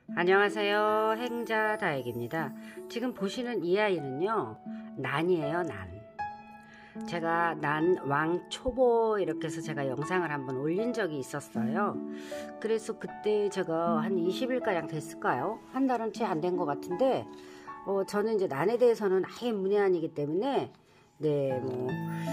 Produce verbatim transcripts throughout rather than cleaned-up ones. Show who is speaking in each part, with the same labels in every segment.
Speaker 1: 안녕하세요. 행자다육입니다. 지금 보시는 이 아이는요, 난이에요, 난. 제가 난 왕초보 이렇게 해서 제가 영상을 한번 올린 적이 있었어요. 그래서 그때 제가 한 이십 일가량 됐을까요? 한 달은 채 안 된 것 같은데, 어, 저는 이제 난에 대해서는 아예 문외한이기 때문에, 네, 뭐,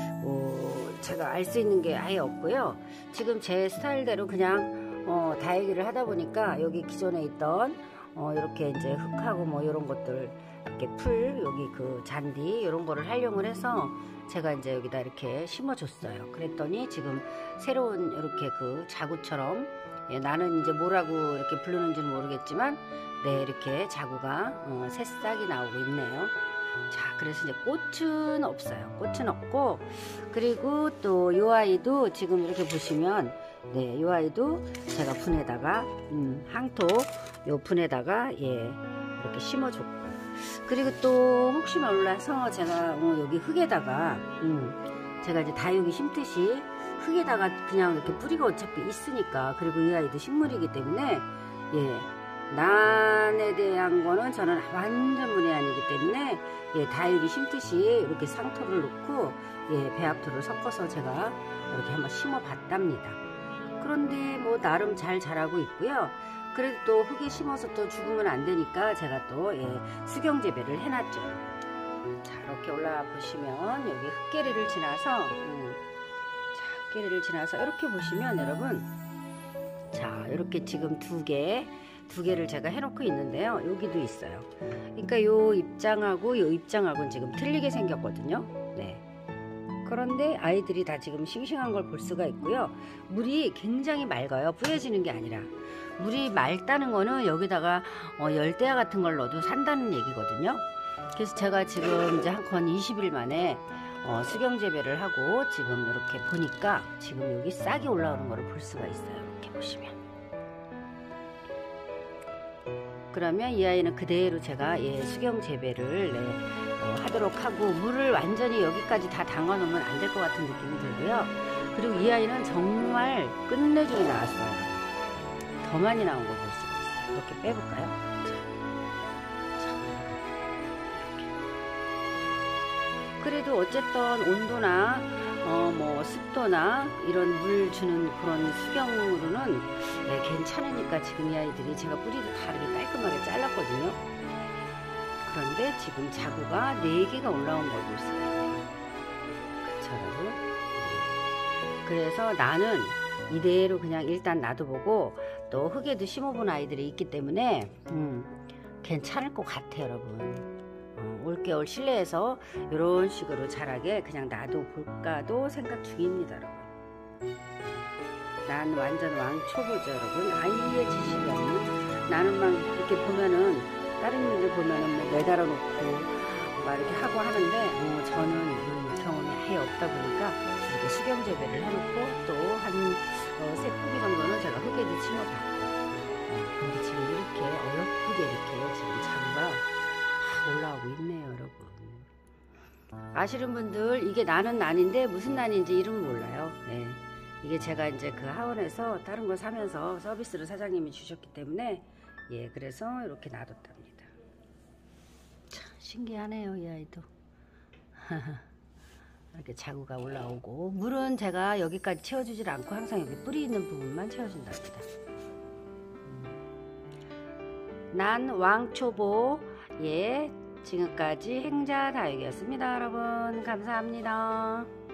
Speaker 1: 뭐 제가 알 수 있는 게 아예 없고요. 지금 제 스타일대로 그냥 어, 다육이를 하다 보니까 여기 기존에 있던 어, 이렇게 이제 흙하고 뭐 이런 것들 이렇게 풀 여기 그 잔디 이런 거를 활용을 해서 제가 이제 여기다 이렇게 심어줬어요. 그랬더니 지금 새로운 이렇게 그 자구처럼, 예, 나는 이제 뭐라고 이렇게 부르는지는 모르겠지만 네, 이렇게 자구가 어, 새싹이 나오고 있네요. 자, 그래서 이제 꽃은 없어요. 꽃은 없고, 그리고 또 이 아이도 지금 이렇게 보시면, 네, 이 아이도 제가 분에다가 음, 항토 요 분에다가 예 이렇게 심어줬고, 그리고 또 혹시 몰라서 제가 어, 여기 흙에다가 음, 제가 이제 다육이 심듯이 흙에다가 그냥 이렇게 뿌리가 어차피 있으니까, 그리고 이 아이도 식물이기 때문에 예. 난에 대한 거는 저는 완전 문외한이기 때문에 예, 다육이 심듯이 이렇게 상토를 넣고 예, 배합토를 섞어서 제가 이렇게 한번 심어 봤답니다. 그런데 뭐 나름 잘 자라고 있고요. 그래도 또 흙에 심어서 또 죽으면 안 되니까 제가 또 예, 수경 재배를 해놨죠. 자, 이렇게 올라와 보시면 여기 흙계리를 지나서 음, 자, 흙계리를 지나서 이렇게 보시면 여러분, 자, 이렇게 지금 두 개, 두 개를 제가 해놓고 있는데요. 여기도 있어요. 그러니까 요 입장하고 요 입장하고는 지금 틀리게 생겼거든요. 네. 그런데 아이들이 다 지금 싱싱한 걸 볼 수가 있고요. 물이 굉장히 맑아요. 뿌얘지는 게 아니라. 물이 맑다는 거는 여기다가 어, 열대야 같은 걸 넣어도 산다는 얘기거든요. 그래서 제가 지금 이제 한 건 이십 일 만에 어, 수경 재배를 하고 지금 이렇게 보니까 지금 여기 싹이 올라오는 거를 볼 수가 있어요. 이렇게 보시면. 그러면 이 아이는 그대로 제가 예, 수경 재배를 네, 어, 하도록 하고, 물을 완전히 여기까지 다 담가 놓으면 안 될 것 같은 느낌이 들고요. 그리고 이 아이는 정말 끝내주게 나왔어요. 더 많이 나온 걸 볼 수가 있어요. 이렇게 빼볼까요? 자, 자, 이렇게. 그래도 어쨌든 온도나 어, 뭐 습도나 이런 물 주는 그런 수경으로는 네, 괜찮으니까 지금 이 아이들이 제가 뿌리도 다 이렇게 깔끔하게 잘랐거든요. 그런데 지금 자구가 네 개가 올라온 걸 볼 수가 있네요. 그쵸, 여러분? 그래서 나는 이대로 그냥 일단 놔둬보고, 또 흙에도 심어본 아이들이 있기 때문에 음, 괜찮을 것 같아요, 여러분. 어, 올겨울 실내에서 이런 식으로 자라게 그냥 놔둬볼까도 생각 중입니다, 여러분. 난 완전 왕초보죠, 여러분. 아예 지식이 없는, 나는 막 이렇게 보면은 다른 일을 보면은 뭐 매달아 놓고 막 이렇게 하고 하는데 어, 저는 음, 경험이 아예 없다 보니까 이렇게 수경 재배를 해놓고 또 한 어, 세 포기 정도는 제가 흙에도 심어봤고, 어, 근데 지금 이렇게 어여쁘게 이렇게 지금 자구가 올라오고 있네요, 여러분. 아시는 분들, 이게 나는 난인데 무슨 난인지 이름을 몰라요. 네. 이게 제가 이제 그 하원에서 다른 거 사면서 서비스를 사장님이 주셨기 때문에 예, 그래서 이렇게 놔뒀답니다. 참 신기하네요, 이 아이도. 이렇게 자구가 올라오고, 물은 제가 여기까지 채워주질 않고 항상 여기 뿌리 있는 부분만 채워준답니다. 난 왕초보, 예, 지금까지 행자다육이었습니다. 여러분 감사합니다.